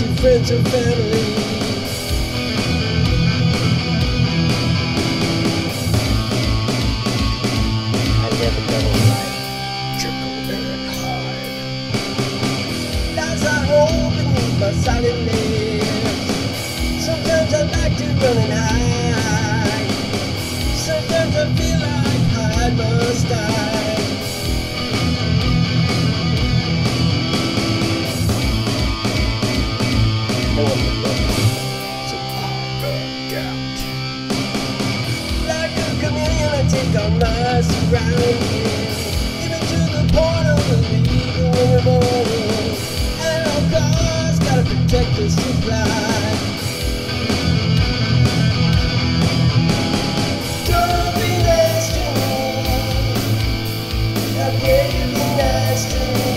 to friends or family. I never know like trickle very hard. Lies I hold beneath my silent lips. Sometimes I like to run and hide. Sometimes I feel like I must die. No one would love me, so I back out. Like a chameleon, I take on my surroundings, even to the point of illegal and remote. At all costs, gotta protect the supply. Don't be nice to me. How dare you be nice to me?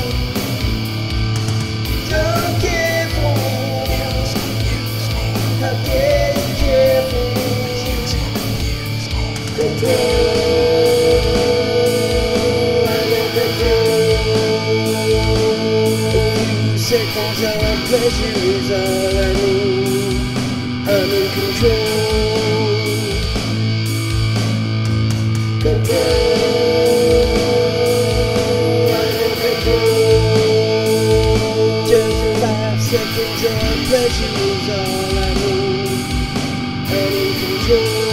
Don't care for me. How dare you care for me? Control, I'm in control. A few seconds of pleasure is all I need. I'm in control. Control, I'm in control. Just 5 seconds of pleasure is all I need. I'm in control.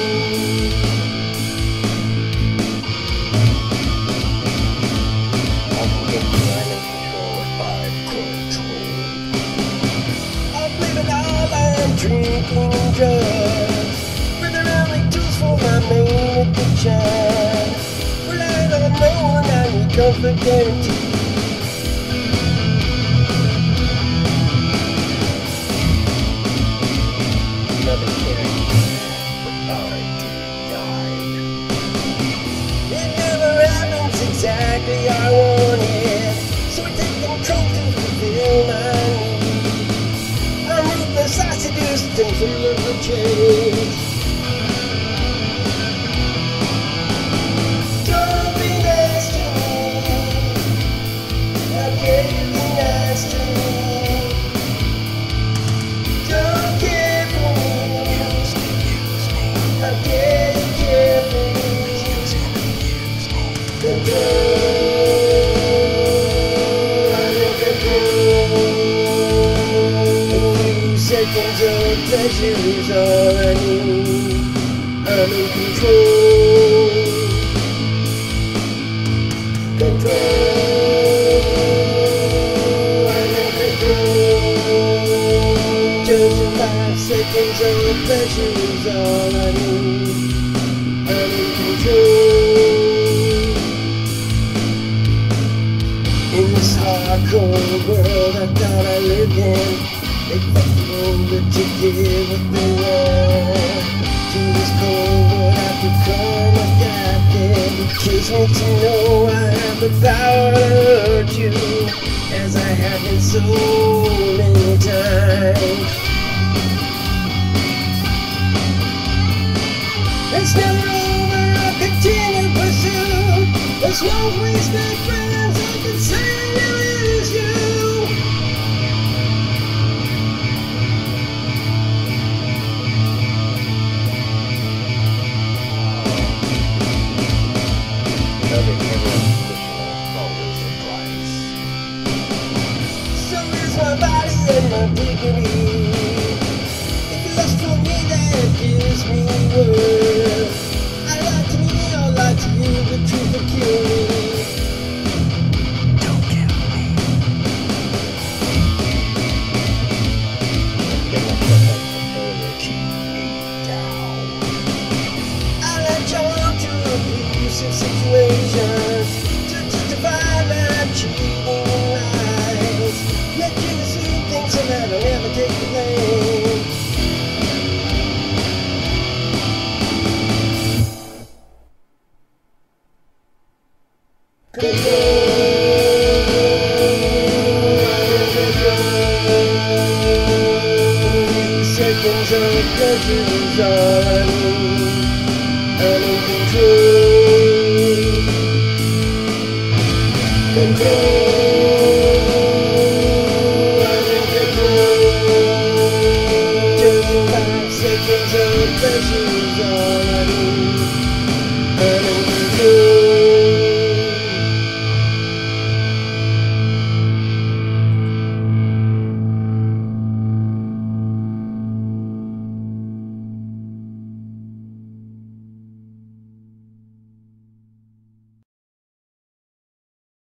Drinking drugs were the only tools for my main addiction. Relying on no one, I need comfort guaranteed. Another caring, but I died. It never happens exactly how I want it, so I take control to fulfill my needs. I seduce things a little change. Don't be nice to me. How dare you be nice to me? Don't care for me. How dare you care for me? Control, I'm in control. Seconds of pleasure is all I need. I'm in control. Control, I'm in control. Just 5 seconds of pleasure is all I need. I'm in control. In this hardcore world I thought I lived in, they fuck you over to get what they want. To this cold world I've become adapted. It kills me to know I have the power to hurt you, as I have been so many times. It's never over, I'll continue pursuit. As long as we stay friends, I can say I never lose you. And my dignity. If you lust for me, that gives me worth. I lie to me, I'll lie to you, the truth will kill me. Don't kill me. I latch on to abusive situations to justify my cheating lies. Yet you assume things so that I'll never take the blame. Seconds of pleasure is all I need. I'm in control. Control.